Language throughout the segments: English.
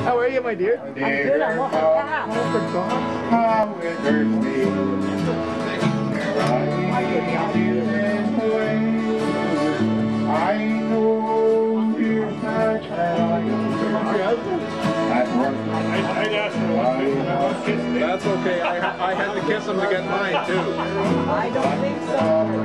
How are you, my dear? I'm good. I'm off the path. Oh, for God's I know you're not That's okay. I had to kiss him to get mine too. I don't think so.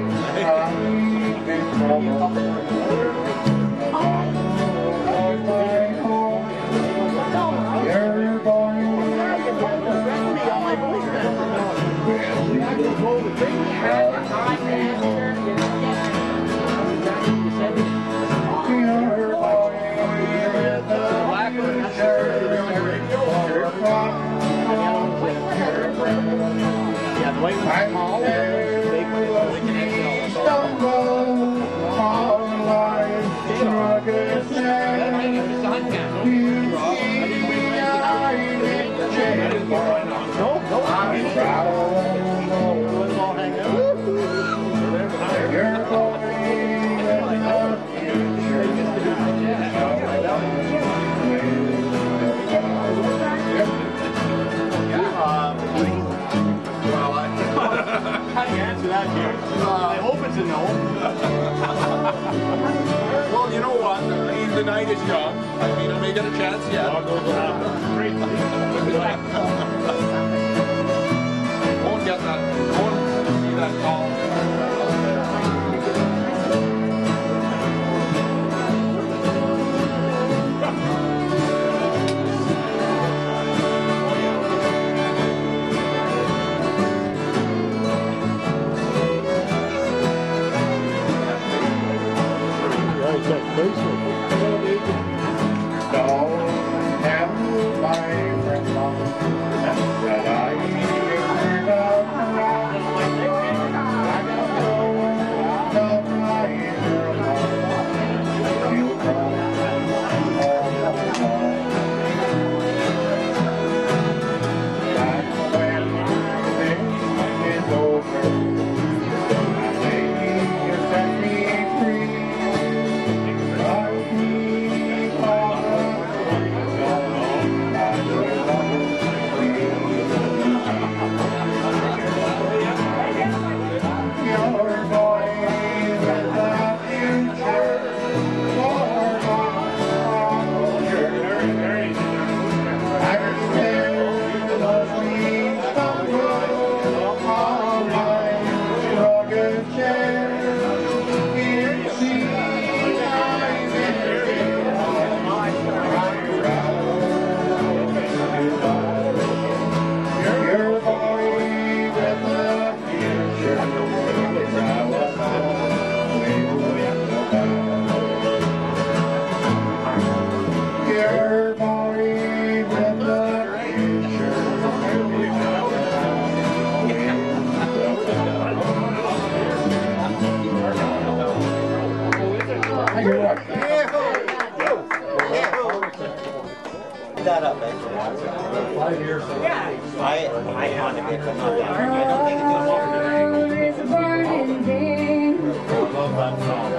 I hope it's a no. Well, you know what? The night is young. I mean, I may get a chance yet. Won't get that. Won't see that call. That up, actually. 5 years. Yeah. I wanted it, but not that. I don't think it's too small. I love that song.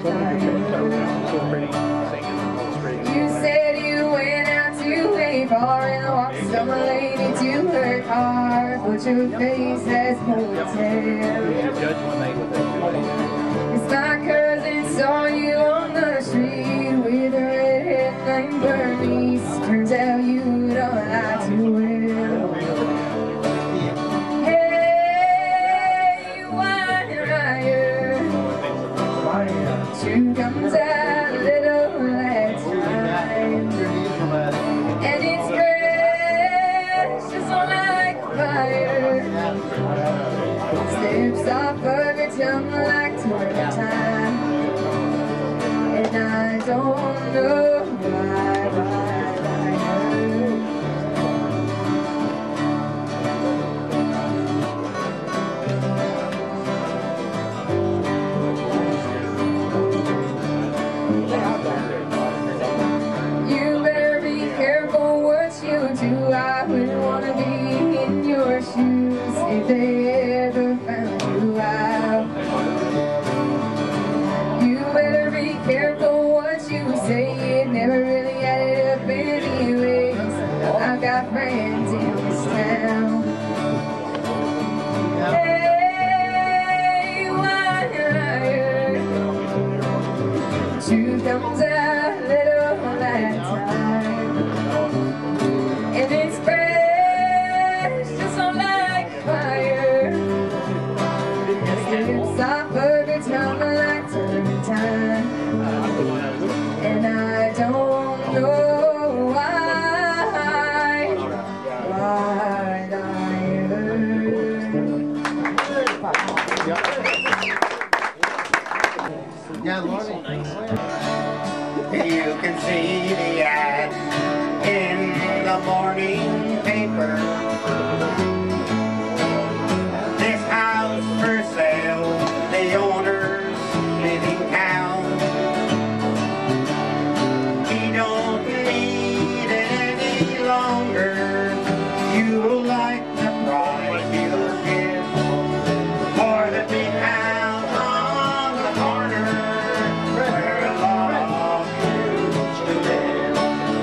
You said you went out to a bar and walked some lady to her car, but your face has no tell. It's my cousin saw you on the street with a redhead named Bernice. Turns out you don't like too well. Hey, wire, two comes out little at time, and it's fresh just like fire. Steps off of your tongue like turpentine, and I don't know why. You better be careful what you do. I wouldn't want to be in your shoes if they ever found you out. You better be careful what you say. It never really added up anyways. I've got friends in this town. Hey, wire, two comes out little at time, and it's fresh just like fire. Slips off of your tongue like turpentine, and I don't know why Yeah, Lorne. You can see the ad in the morning paper. This house for sale, the owners leaving town. He don't need it any longer. You like the price you'll give for the big house on the corner where a lot of used to live.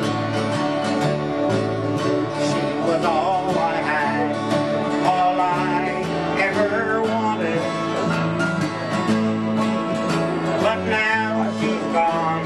She was all I had, all I ever wanted. But now she's gone.